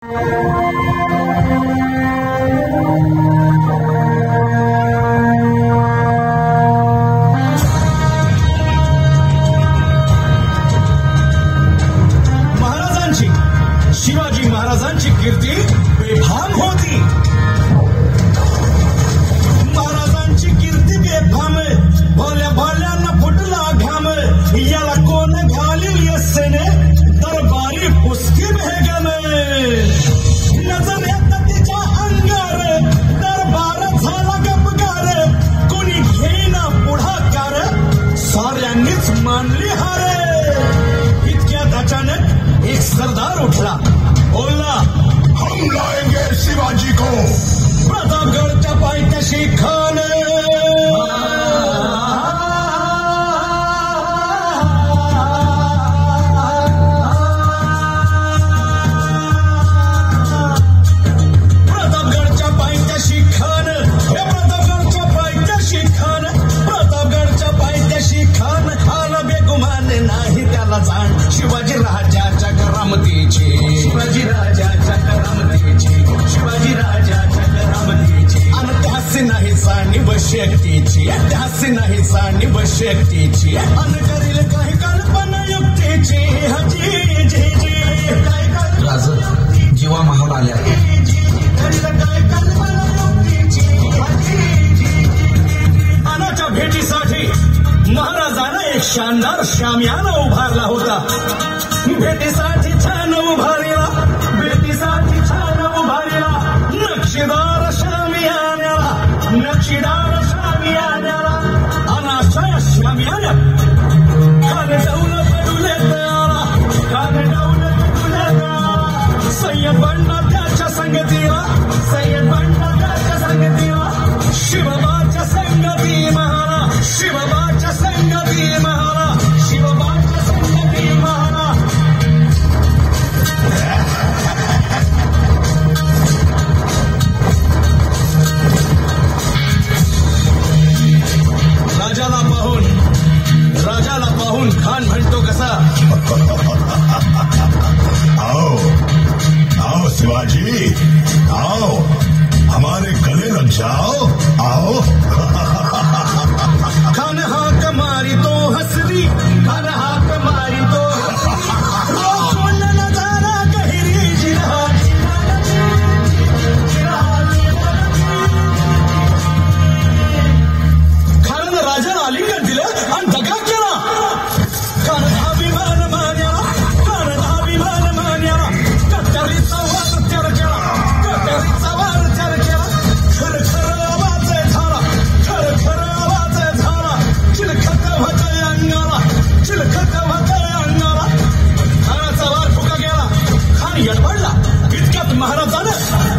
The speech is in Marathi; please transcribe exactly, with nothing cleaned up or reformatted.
महाराजांची शिवाजी महाराजांची कीर्ती बेफाम होती. महाराजांची कीर्ती बेफाम भोल्या भोल्यांना फुटला घाम. याला कोण घालील यस्सेने दरबारी पुसकी भेगम. नजर येत तिच्या अंगार दरबार झाला गपगार. कोणी घेईना पुढाकार साऱ्यांनीच मानली हार. इतक्यात अचानक एक सरदार उठला, बोलला, हम लाएंगे शिवाजी को. प्रतापगडच्या पायथ्याशी खान. प्रतापगडच्या पायथ्याशी खान. हे प्रतापगडच्या पायथ्याशी खान. प्रतापगडच्या पायथ्याशी खान. खान बेगुमान नाही त्याला जाण. शिवाजी राजाच्या करामतीची. शिवाजी राजाच्या करामतीची. शिवाजी राजाच्या करामतीची. आणि त्यासी नाही जाणीव शक्तीची. त्यासी नाही जाणीव शक्तीची. आणि करील काही कल्पना युक्तीची. हजी जी जी काय राज जीवा महाल आल्या. करील काय कल्पना युक्तीची. हजी जी. अनाच्या भेटीसाठी महाराजांना एक शानदार शामियाना उभारला होता. भेटीसाठी छान उभारला. भेटीसाठी छान उभारला. नक्षीदार शामियान्याला. नक्षीदार शामियान्याला. अनाशय शामियान्यात कान डाऊन पडूले तयारा. कान डाऊन पडूले तयारा. सय्यद बंडा त्याच्या संगतीला. सय्यद बंडा त्याच्या संगतीला. शिवबाच्या संगती महारा. शिवबाच्या संगती महारा. शिवबाच्या संगती महारा. राजाला पाहून राजाला पाहून खान म्हणतो कसा, आओ आओ शिवाजी, आओ हमारे गले लग जाओ. आओ. खान हाक मारी तो हसरी. खान हाक मारी तो नजारा गहिरी जिरा. खान राजाला आलिंगन दिलं आणि दगा केला. खान अभिमान मान्याला. खान अभिमान मान्याला. कट्यारीचा वार त्यार केला. कट्यारीचा वार त्यार केला. खर खर आवाज झाला. खर खर आवाज झाला. चिलखत होतय अंगाला. चिलखत होतय अंगाला. खानाचा वार फुका गेला. खान यडबडला. इतक्यात महाराजानं